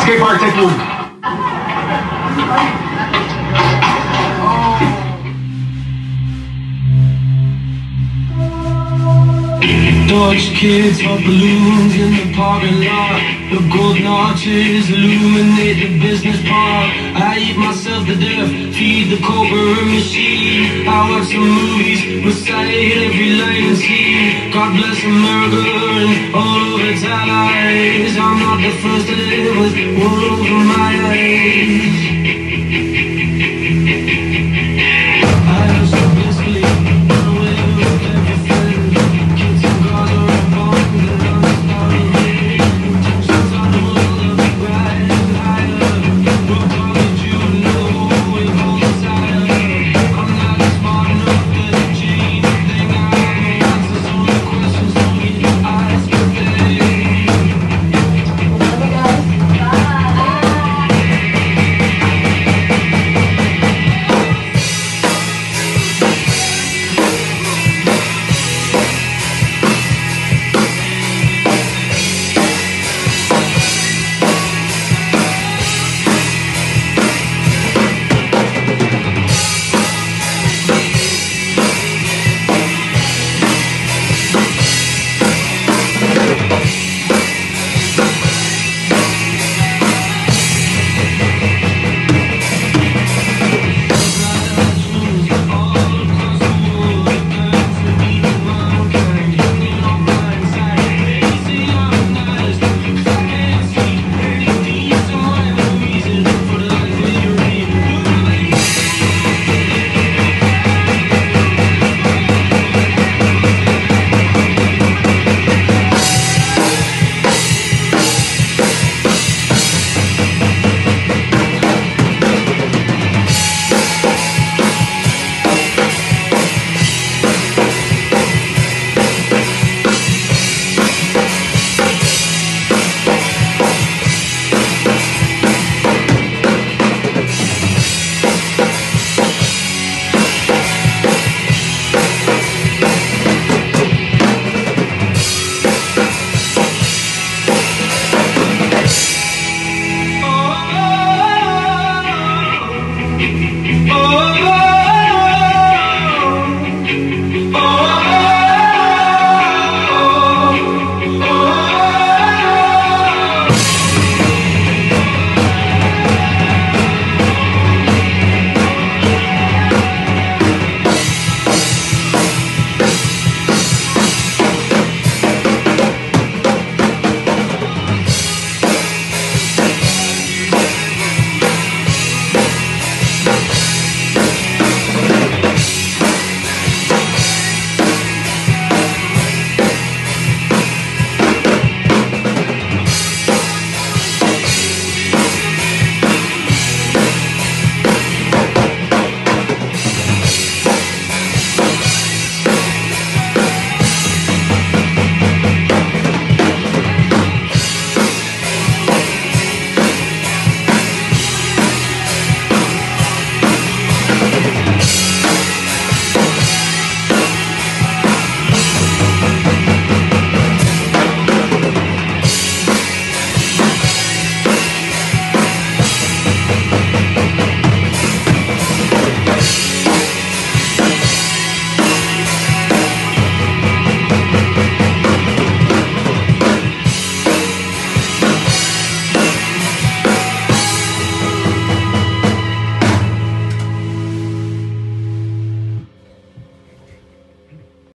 Skate park, take one. Dodge kids or balloons in the parking lot. The golden arches illuminate the business park. I eat myself to death, feed the cobra machine. I watch some movies, recite every line and scene. God bless America and all of its allies. I'm not the first to live with wool over my eyes.